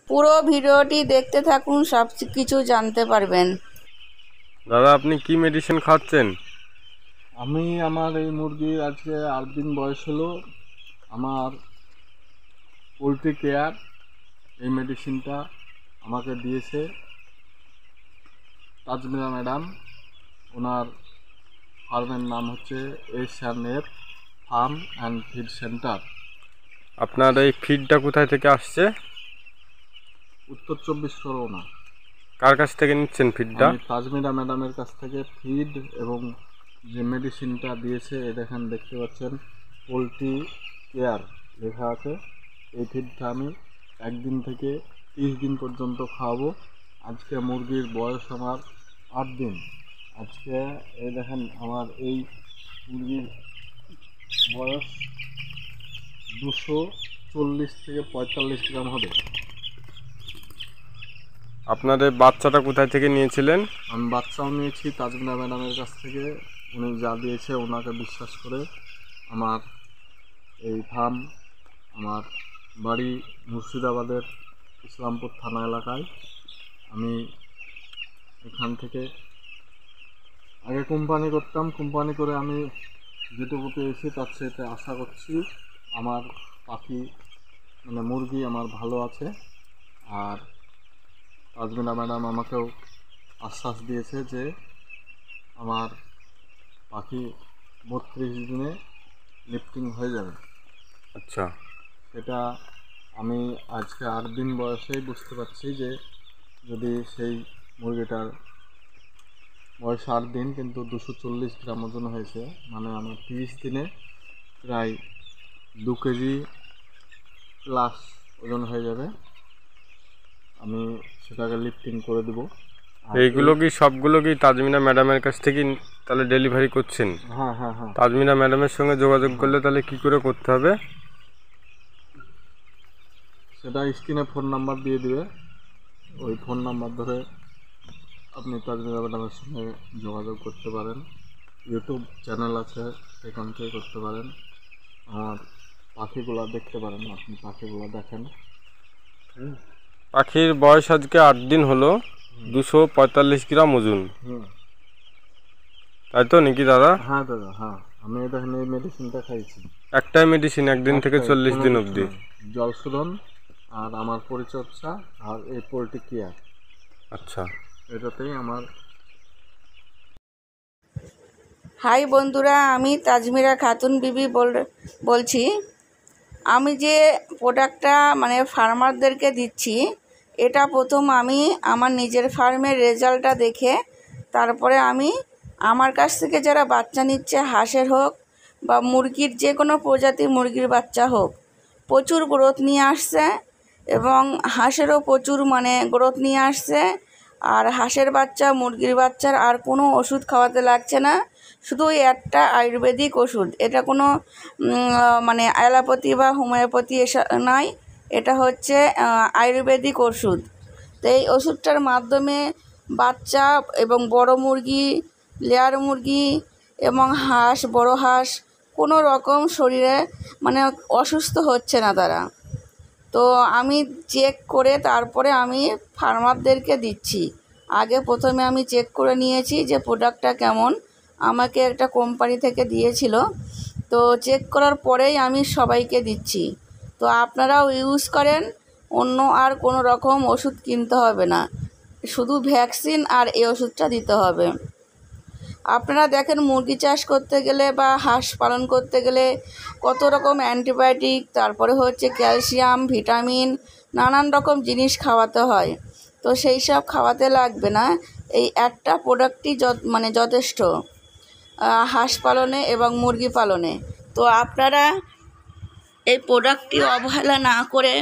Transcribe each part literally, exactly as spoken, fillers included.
পুরো ভিডিওটি দেখতে থাকুন, সব কিছু জানতে পারবেন। দাদা, আপনি কি মেডিসিন খাচ্ছেন? আমি আমার এই মুরগির আজকে আট দিন বয়স হলো। আমার পোলট্রি কেয়ার এই মেডিসিনটা আমাকে দিয়েছে তাজমিরা ম্যাডাম। ওনার ফার্মের নাম হচ্ছে S and F farm and feed center. আপনার এই ফিডটা কোথায় থেকে আসছে? উত্তর চব্বিশ পরগনা। কার কাছ থেকে নিচ্ছেন ফিডটা? আমি তাজমিরা ম্যাডামের কাছ থেকে ফিড এবং যে মেডিসিনটা দিয়েছে, এই দেখেন, দেখতে পাচ্ছেন পোলট্রি কেয়ার লেখা আছে। এই ফিডটা আমি একদিন থেকে তিরিশ দিন পর্যন্ত খাওয়াবো। আজকে মুরগির বয়স আমার আট দিন। আজকে এই দেখেন আমার এই মুরগির বয়স দুশো চল্লিশ থেকে পঁয়তাল্লিশ গ্রাম হবে। আপনার এই বাচ্চাটা কোথায় থেকে নিয়েছিলেন? আমি বাচ্চাও নিয়েছি তাজমিরা ম্যাডামের কাছ থেকে। উনি যা দিয়েছে ওনাকে বিশ্বাস করে আমার এই ফার্ম, আমার বাড়ি মুর্শিদাবাদের ইসলামপুর থানা এলাকায়। আমি এখান থেকে আগে কোম্পানি করতাম, কোম্পানি করে আমি যেটুকু পেয়েছি তার সাথে আশা করছি আমার পাখি মানে মুরগি আমার ভালো আছে। আর তাজমিরা ম্যাডাম আমাকেও আশ্বাস দিয়েছে যে আমার পাখি বত্রিশ দিনে লিফটিং হয়ে যাবে। আচ্ছা, সেটা আমি আজকে আট দিন বয়সেই বুঝতে পারছি যে যদি সেই মুরগিটার বয়স আট দিন কিন্তু দুশো চল্লিশ গ্রাম ওজন হয়েছে, মানে আমার তিরিশ দিনে প্রায় দু কেজি প্লাস ওজন হয়ে যাবে। আমি সেটাকে লিফটিং করে দেবো। এইগুলো কি সবগুলো কি তাজমিনা ম্যাডামের কাছ থেকে তাহলে ডেলিভারি করছেন? হ্যাঁ হ্যাঁ হ্যাঁ তাজমিনা ম্যাডামের সঙ্গে যোগাযোগ করলে তাহলে কি করে করতে হবে? সেটা স্ক্রিনে ফোন নাম্বার দিয়ে দিবে। ওই ফোন নাম্বার ধরে আপনি তাজমিরা ম্যাডামের সঙ্গে যোগাযোগ করতে পারেন। ইউটিউব চ্যানেল আছে, সেখান থেকে করতে পারেন। আমার পাখিগুলো দেখতে পারেন, আপনি পাখিগুলো দেখেন। পাখির বয়স আজকে আট দিন হলো, দুশো পঁয়তাল্লিশ গ্রাম ওজন, হুম, তাই তো নাকি দাদা? হ্যাঁ দাদা, হ্যাঁ। আমি দেখেন এই মেডিসিনটা খাইছি, একটাই মেডিসিন একদিন থেকে একটাই, চল্লিশ কোনো দিন কিছু অবধি। নয়। জল শোধন আর আমার পরিচর্যা আর এই পোলট্রি কেয়ার, আচ্ছা, এটাতেই আমার। হাই বন্ধুরা, আমি তাজমিরা খাতুন বিবি বল বলছি। আমি যে প্রোডাক্টটা মানে ফার্মারদেরকে দিচ্ছি, এটা প্রথম আমি আমার নিজের ফার্মের রেজাল্টটা দেখে তারপরে আমি আমার কাছ থেকে যারা বাচ্চা নিচ্ছে, হাঁসের হোক বা মুরগির যে কোনো প্রজাতির মুরগির বাচ্চা হোক, প্রচুর গ্রোথ নিয়ে আসছে এবং হাঁসেরও প্রচুর মানে গ্রোথ নিয়ে আসছে। আর হাঁসের বাচ্চা, মুরগির বাচ্চার আর কোনো ওষুধ খাওয়াতে লাগছে না, শুধু ওই একটা আয়ুর্বেদিক ওষুধ। এটা কোনো মানে অ্যালোপ্যাথি বা হোমিওপ্যাথি এসা নয়, এটা হচ্ছে আয়ুর্বেদিক ওষুধ। তো এই ওষুধটার মাধ্যমে বাচ্চা এবং বড় মুরগি, লেয়ার মুরগি এবং হাঁস, বড় হাঁস কোনো রকম শরীরে মানে অসুস্থ হচ্ছে না তারা। তো আমি চেক করে তারপরে আমি ফার্মারদেরকে দিচ্ছি। আগে প্রথমে আমি চেক করে নিয়েছি যে প্রোডাক্টটা কেমন, আমাকে একটা কোম্পানি থেকে দিয়েছিল। তো চেক করার পরেই আমি সবাইকে দিচ্ছি। তো আপনারাও ইউজ করেন, অন্য আর কোনো রকম ওষুধ কিনতে হবে না, শুধু ভ্যাকসিন আর এই ওষুধটা দিতে হবে। আপনারা দেখেন মুরগি চাষ করতে গেলে বা হাঁস পালন করতে গেলে কত রকম অ্যান্টিবায়োটিক, তারপরে হচ্ছে ক্যালসিয়াম, ভিটামিন, নানান রকম জিনিস খাওয়াতে হয়। তো সেই সব খাওয়াতে লাগবে না, এই একটা প্রোডাক্টই মানে যথেষ্ট হাঁস পালনে এবং মুরগি পালনে। তো আপনারা এই প্রোডাক্টটি অবহেলা না করে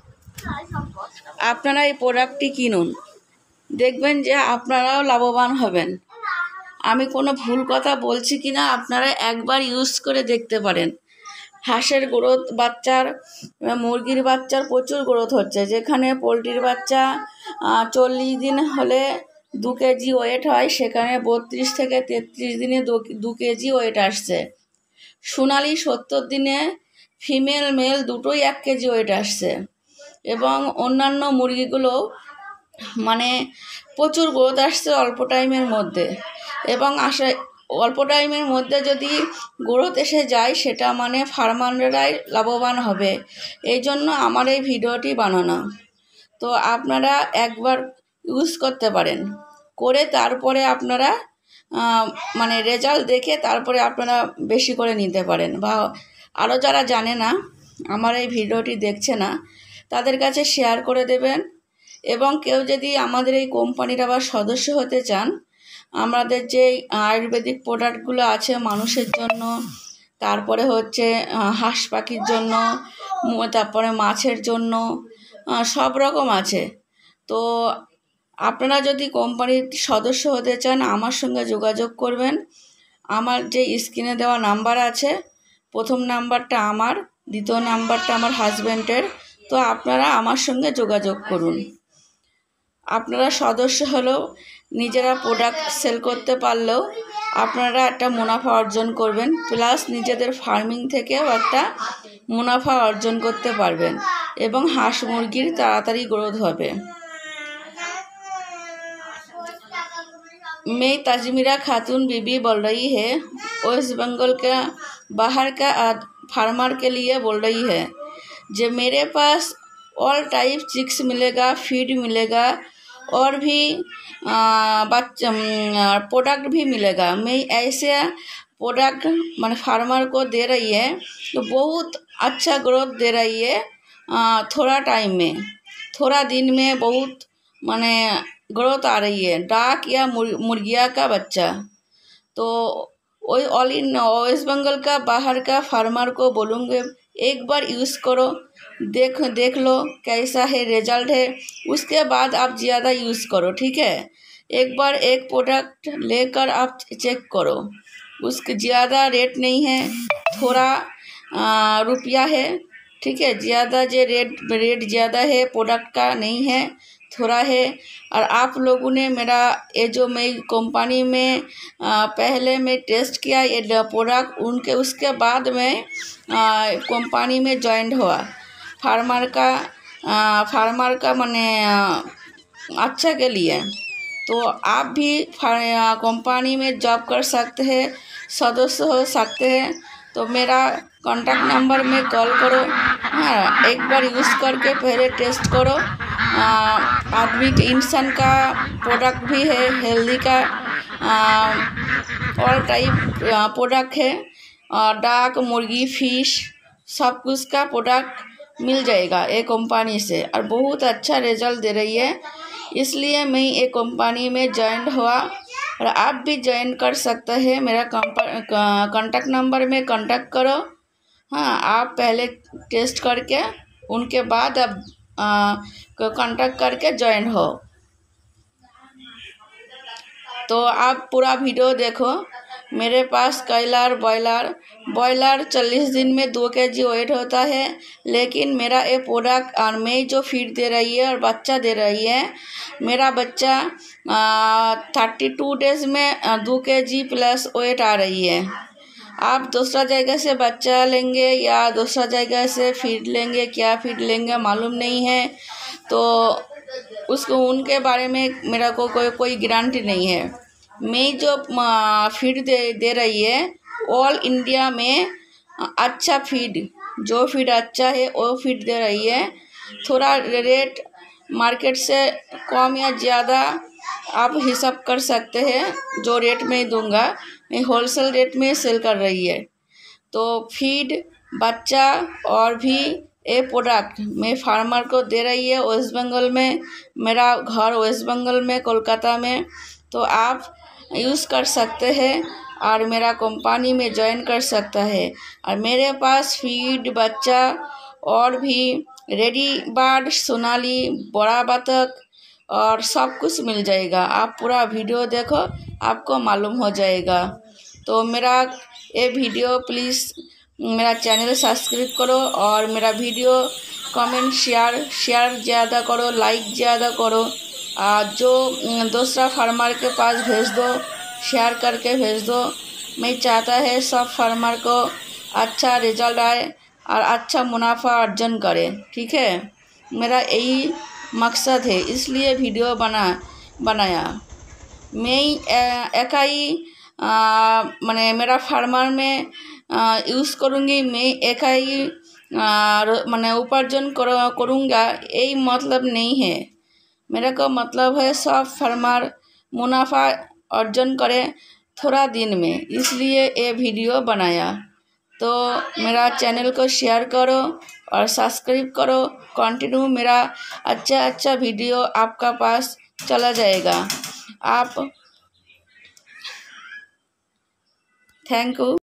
আপনারা এই প্রোডাক্টটি কিনুন, দেখবেন যে আপনারাও লাভবান হবেন। আমি কোনো ভুল কথা বলছি কি না আপনারা একবার ইউজ করে দেখতে পারেন। হাঁসের গ্রোথ, বাচ্চার, মুরগির বাচ্চার প্রচুর গ্রোথ হচ্ছে। যেখানে পোলট্রির বাচ্চা চল্লিশ দিন হলে দু কেজি ওয়েট হয়, সেখানে বত্রিশ থেকে তেত্রিশ দিনে দু কেজি ওয়েট আসছে। সোনালি সত্তর দিনে ফিমেল মেল দুটোই এক কেজি ওয়েট আসছে এবং অন্যান্য মুরগিগুলো মানে প্রচুর গ্রোথ আসছে অল্প টাইমের মধ্যে, এবং আসে অল্প টাইমের মধ্যে যদি গ্রোথ এসে যায় সেটা মানে ফার্মাররাই লাভবান হবে। এই জন্য আমার এই ভিডিওটি বানানো। তো আপনারা একবার ইউজ করতে পারেন, করে তারপরে আপনারা মানে রেজাল্ট দেখে তারপরে আপনারা বেশি করে নিতে পারেন। বা আরও যারা জানে না, আমার এই ভিডিওটি দেখছে না, তাদের কাছে শেয়ার করে দেবেন। এবং কেউ যদি আমাদের এই কোম্পানির আবার সদস্য হতে চান, আমাদের যে আয়ুর্বেদিক প্রোডাক্টগুলো আছে মানুষের জন্য, তারপরে হচ্ছে হাঁস পাখির জন্য, তারপরে মাছের জন্য, সব রকম আছে। তো আপনারা যদি কোম্পানির সদস্য হতে চান আমার সঙ্গে যোগাযোগ করবেন। আমার যে স্ক্রিনে দেওয়া নাম্বার আছে, প্রথম নাম্বারটা আমার, দ্বিতীয় নাম্বারটা আমার হাজব্যান্ডের। তো আপনারা আমার সঙ্গে যোগাযোগ করুন। আপনারা সদস্য হলেও নিজেরা প্রোডাক্ট সেল করতে পারলেও আপনারা একটা মুনাফা অর্জন করবেন, প্লাস নিজেদের ফার্মিং থেকেও একটা মুনাফা অর্জন করতে পারবেন, এবং হাঁস মুরগির তাড়াতাড়ি গ্রোথ হবে। मैं तजमीरा खातून बीबी बोल रही है, वेस्ट बंगाल का बाहर का फार्मर के लिए बोल रही है। जो मेरे पास ऑल टाइप चिक्स मिलेगा, फीड मिलेगा, और भी बच्चा प्रोडक्ट भी मिलेगा। मैं ऐसे प्रोडक्ट मैंने फार्मर को दे रही है तो बहुत अच्छा ग्रोथ दे रही है। आ, थोड़ा टाइम में, थोड़ा दिन में बहुत माने ग्रोथ आ रही है। डाक या मुर्गिया का बच्चा, तो वही ऑल इन वेस्ट बंगाल का बाहर का फार्मर को बोलूँगे एक बार यूज़ करो, देख देख लो कैसा है रिजल्ट है, उसके बाद आप ज़्यादा यूज़ करो। ठीक है, एक बार एक प्रोडक्ट लेकर आप चेक करो, उसके ज़्यादा रेट नहीं है, थोड़ा रुपया है। ठीक है, ज़्यादा जो रेट रेट ज़्यादा है प्रोडक्ट का नहीं है, थोड़ा है। और आप लोगों ने मेरा ये जो मैं कंपनी में आ, पहले मैं टेस्ट किया ये प्रोडक्ट, उनके उसके बाद मैं कंपनी में जॉइंट हुआ। फार्मर का आ, फार्मर का माने अच्छा के लिए। तो आप भी कंपनी में जॉब कर सकते हैं, सदस्य हो सकते हैं। तो मेरा कॉन्टैक्ट नंबर में कॉल करो। हाँ, एक बार यूज़ करके पहले टेस्ट करो। आदमी के इंसान का प्रोडक्ट भी है, हेल्दी का ऑल टाइप प्रोडक्ट है। डाक, मुर्गी, फिश, सब कुछ का प्रोडक्ट मिल जाएगा एक कंपनी से, और बहुत अच्छा रिजल्ट दे रही है। इसलिए मैं एक कंपनी में ज्वाइन हुआ, और आप भी ज्वाइन कर सकते हैं। मेरा कॉन्टैक्ट नंबर में कॉन्टैक्ट करो। हाँ, आप पहले टेस्ट करके उनके बाद आप कॉन्टैक्ट करके ज्वाइन हो। तो आप पूरा वीडियो देखो। मेरे पास कॉयलर, बॉयलर बॉयलर चालीस दिन में दो के जी वेट होता है, लेकिन मेरा ये प्रोडक्ट और मैं जो फीड दे रही है और बच्चा दे रही है, मेरा बच्चा थर्टी टू डेज़ में दो के जी प्लस वेट आ रही है। आप दूसरा जगह से बच्चा लेंगे या दूसरा जगह से फीड लेंगे, क्या फीड लेंगे मालूम नहीं है, तो उसको उनके बारे में मेरा को कोई कोई गारंटी नहीं है। मैं जो फीड दे दे रही है ऑल इंडिया में अच्छा फीड, जो फीड अच्छा है वो फीड दे रही है। थोड़ा रेट मार्केट से कम या ज़्यादा आप हिसाब कर सकते हैं। जो रेट में दूंगा मैं होलसेल रेट में सेल कर रही है। तो फीड, बच्चा और भी ये प्रोडक्ट मैं फार्मर को दे रही है वेस्ट बंगाल में। मेरा घर वेस्ट बंगाल में, कोलकाता में। तो आप यूज़ कर सकते हैं और मेरा कंपनी में ज्वाइन कर सकता है। और मेरे पास फीड, बच्चा और भी रेडी बर्ड, सोनाली, बड़ा बतख और सब कुछ मिल जाएगा। आप पूरा वीडियो देखो, आपको मालूम हो जाएगा। तो मेरा ये वीडियो प्लीज़ मेरा चैनल सब्सक्राइब करो, और मेरा वीडियो कमेंट शेयर शेयर ज़्यादा करो, लाइक ज़्यादा करो। और जो दूसरा फार्मर के पास भेज दो, शेयर करके भेज दो। मैं चाहता है सब फार्मर को अच्छा रिजल्ट आए और अच्छा मुनाफा अर्जन करे। ठीक है, मेरा यही मकसद है, इसलिए वीडियो बना बनाया। मैं एकाई माने मेरा फार्मर में यूज़ करूँगी, मैं एकाई माने उपार्जन करूँगा, यही मतलब नहीं है। मेरा को मतलब है सब फार्मर मुनाफा अर्जन करें थोड़ा दिन में, इसलिए ये वीडियो बनाया। तो मेरा चैनल को शेयर करो और सब्सक्राइब करो। कंटिन्यू मेरा अच्छा अच्छा वीडियो आपका पास चला जाएगा। आप थैंक यू।